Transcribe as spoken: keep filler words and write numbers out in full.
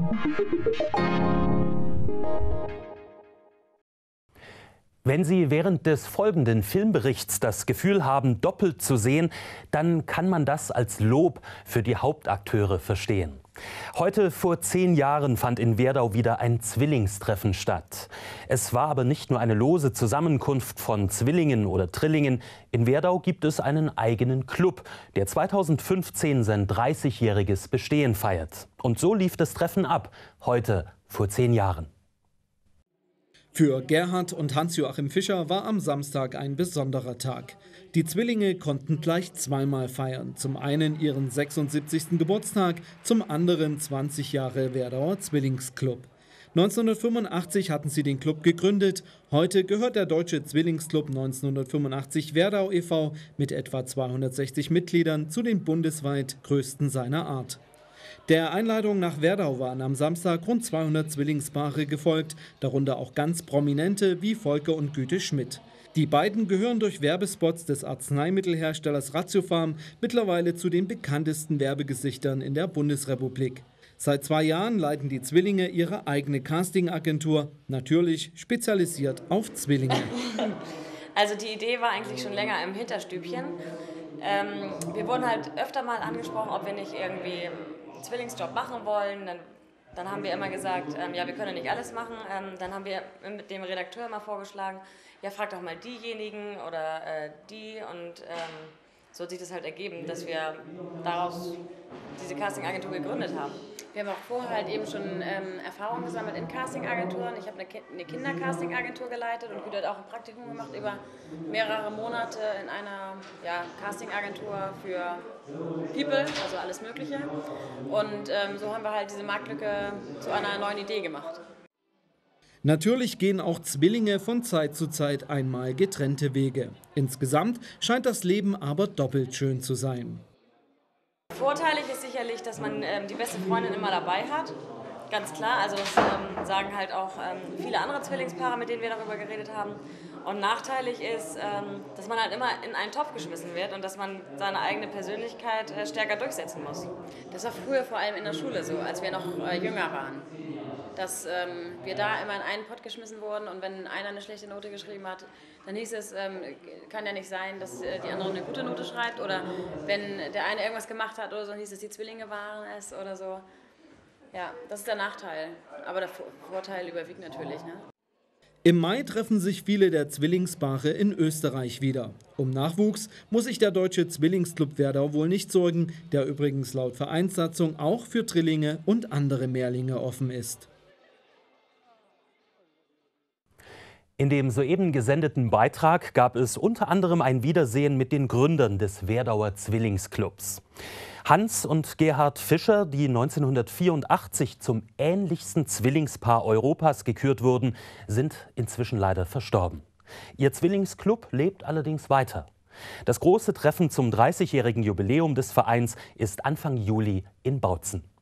Wenn Sie während des folgenden Filmberichts das Gefühl haben, doppelt zu sehen, dann kann man das als Lob für die Hauptakteure verstehen. Heute vor zehn Jahren fand in Werdau wieder ein Zwillingstreffen statt. Es war aber nicht nur eine lose Zusammenkunft von Zwillingen oder Trillingen. In Werdau gibt es einen eigenen Club, der zweitausendfünfzehn sein dreißigjähriges Bestehen feiert. Und so lief das Treffen ab, heute vor zehn Jahren. Für Gerhard und Hans-Joachim Fischer war am Samstag ein besonderer Tag. Die Zwillinge konnten gleich zweimal feiern. Zum einen ihren sechsundsiebzigsten Geburtstag, zum anderen zwanzig Jahre Werdauer Zwillingsclub. neunzehnhundertfünfundachtzig hatten sie den Club gegründet. Heute gehört der Deutsche Zwillingsclub neunzehnhundertfünfundachtzig Werdau e V mit etwa zweihundertsechzig Mitgliedern zu den bundesweit größten seiner Art. Der Einladung nach Werdau waren am Samstag rund zweihundert Zwillingspaare gefolgt, darunter auch ganz Prominente wie Volker und Güte Schmidt. Die beiden gehören durch Werbespots des Arzneimittelherstellers Ratiopharm mittlerweile zu den bekanntesten Werbegesichtern in der Bundesrepublik. Seit zwei Jahren leiten die Zwillinge ihre eigene Castingagentur, natürlich spezialisiert auf Zwillinge. Also die Idee war eigentlich schon länger im Hinterstübchen. Ähm, wir wurden halt öfter mal angesprochen, ob wir nicht irgendwie einen Zwillingsjob machen wollen. Dann, dann haben wir immer gesagt, ähm, ja, wir können nicht alles machen. Ähm, dann haben wir mit dem Redakteur mal vorgeschlagen, ja, frag doch mal diejenigen oder äh, die. Und ähm, so hat sich das halt ergeben, dass wir daraus diese Castingagentur gegründet haben. Wir haben auch vorher halt eben schon ähm, Erfahrung gesammelt in Castingagenturen. Ich habe eine, Ki eine Kinder-Castingagentur geleitet und Güte hat auch ein Praktikum gemacht über mehrere Monate in einer ja, Castingagentur für People, also alles Mögliche. Und ähm, so haben wir halt diese Marktlücke zu einer neuen Idee gemacht. Natürlich gehen auch Zwillinge von Zeit zu Zeit einmal getrennte Wege. Insgesamt scheint das Leben aber doppelt schön zu sein. Vorteilig ist sicherlich, dass man ähm, die beste Freundin immer dabei hat. Ganz klar, also das ähm, sagen halt auch ähm, viele andere Zwillingspaare, mit denen wir darüber geredet haben. Und nachteilig ist, ähm, dass man halt immer in einen Topf geschmissen wird und dass man seine eigene Persönlichkeit äh, stärker durchsetzen muss. Das war früher vor allem in der Schule so, als wir noch äh, jünger waren. Dass ähm, wir da immer in einen Pott geschmissen wurden und wenn einer eine schlechte Note geschrieben hat, dann hieß es, ähm, kann ja nicht sein, dass äh, die andere eine gute Note schreibt, oder wenn der eine irgendwas gemacht hat oder so, dann hieß es, die Zwillinge waren es oder so. Ja, das ist der Nachteil, aber der Vorteil überwiegt natürlich, ne? Im Mai treffen sich viele der Zwillingspaare in Österreich wieder. Um Nachwuchs muss sich der Deutsche Zwillingsclub Werdau wohl nicht sorgen, der übrigens laut Vereinssatzung auch für Drillinge und andere Mehrlinge offen ist. In dem soeben gesendeten Beitrag gab es unter anderem ein Wiedersehen mit den Gründern des Werdauer Zwillingsclubs. Hans und Gerhard Fischer, die neunzehnhundertvierundachtzig zum ähnlichsten Zwillingspaar Europas gekürt wurden, sind inzwischen leider verstorben. Ihr Zwillingsclub lebt allerdings weiter. Das große Treffen zum dreißigjährigen Jubiläum des Vereins ist Anfang Juli in Bautzen.